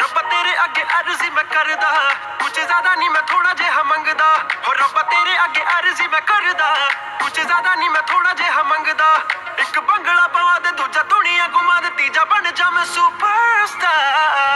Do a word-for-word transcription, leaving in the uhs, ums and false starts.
ਰੱਬਾ तेरे अगे अर्जी मैं करदा, कुछ ज्यादा नहीं मैं थोड़ा जेहा मंगदा। हो रब्बा तेरे अगे अर्जी मैं करदा, कुछ ज्यादा नहीं मैं थोड़ा जेहा मंगदा। एक बंगला पवा दे